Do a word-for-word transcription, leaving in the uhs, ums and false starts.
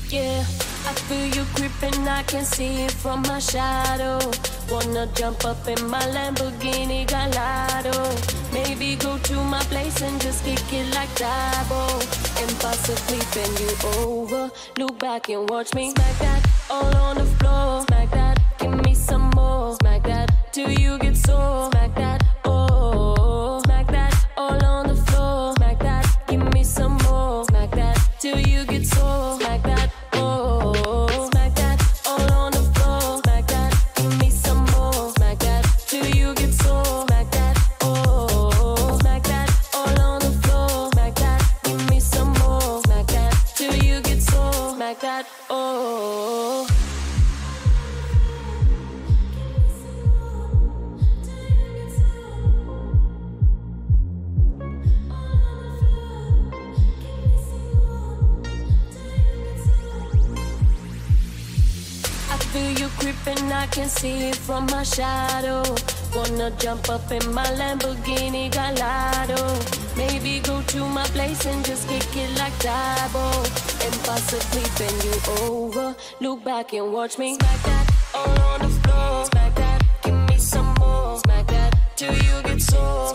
Yeah, I feel you creeping, I can see it from my shadow. Wanna jump up in my Lamborghini Gallardo. Maybe go to my place and just kick it like Dabo. Impossibly bend you over. Look back and watch me smack that all on the floor. Smack that, give me some more. Smack that till you get sore. Smack that, oh. Smack that all on the floor. Smack that, give me some more. Smack that till you get sore. Smack that, oh. Smack that all on the floor. Smack that, give me some more. Smack that till you get sore. Smack that, oh. Smack that all on the floor. Smack that, give me some more. Smack that till you get sore. Smack that, oh. Feel you creeping, I can see it from my shadow. Wanna jump up in my Lamborghini Gallardo. Maybe go to my place and just kick it like Dabo. Impossibly bend you over. Look back and watch me smack that all on the floor. Smack that, give me some more. Smack that till you get sore.